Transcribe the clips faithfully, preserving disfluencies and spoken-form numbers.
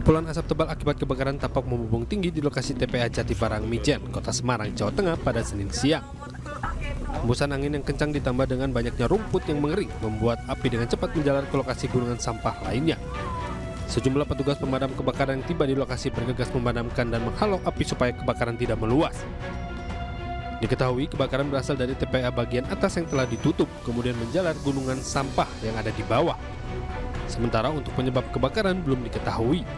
Kepulan asap tebal akibat kebakaran tampak membumbung tinggi di lokasi T P A Jatibarang Mijen, Kota Semarang, Jawa Tengah pada Senin siang. Hembusan angin yang kencang ditambah dengan banyaknya rumput yang mengering membuat api dengan cepat menjalar ke lokasi gunungan sampah lainnya. Sejumlah petugas pemadam kebakaran yang tiba di lokasi bergegas memadamkan dan menghalau api supaya kebakaran tidak meluas. Diketahui kebakaran berasal dari T P A bagian atas yang telah ditutup, kemudian menjalar gunungan sampah yang ada di bawah. Sementara untuk penyebab kebakaran belum diketahui.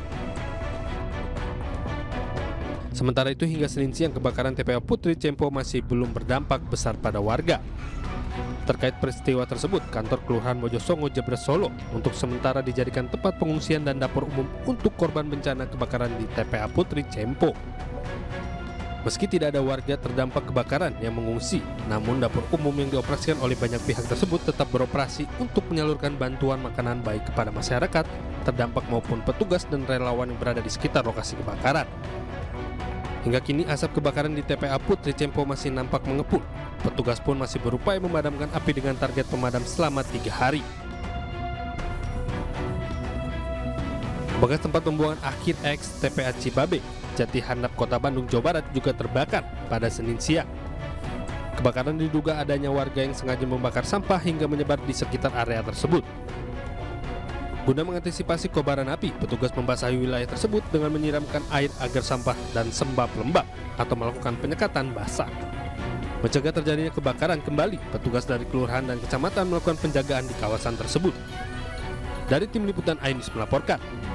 Sementara itu hingga Senin siang kebakaran T P A Putri Cempo masih belum berdampak besar pada warga. Terkait peristiwa tersebut, kantor Kelurahan Mojosongo, Jebres, Solo untuk sementara dijadikan tempat pengungsian dan dapur umum untuk korban bencana kebakaran di T P A Putri Cempo. Meski tidak ada warga terdampak kebakaran yang mengungsi, namun dapur umum yang dioperasikan oleh banyak pihak tersebut tetap beroperasi untuk menyalurkan bantuan makanan baik kepada masyarakat terdampak maupun petugas dan relawan yang berada di sekitar lokasi kebakaran. Hingga kini asap kebakaran di T P A Putri Cempo masih nampak mengepul. Petugas pun masih berupaya memadamkan api dengan target pemadam selama tiga hari. Bekas tempat pembuangan akhir X T P A Cibabe, Jati Handap, Kota Bandung, Jawa Barat juga terbakar pada Senin siang. Kebakaran diduga adanya warga yang sengaja membakar sampah hingga menyebar di sekitar area tersebut. Guna mengantisipasi kobaran api, petugas membasahi wilayah tersebut dengan menyiramkan air agar sampah dan sembab lembab atau melakukan penyekatan basah. Mencegah terjadinya kebakaran kembali, petugas dari kelurahan dan kecamatan melakukan penjagaan di kawasan tersebut. Dari tim liputan Ainus melaporkan.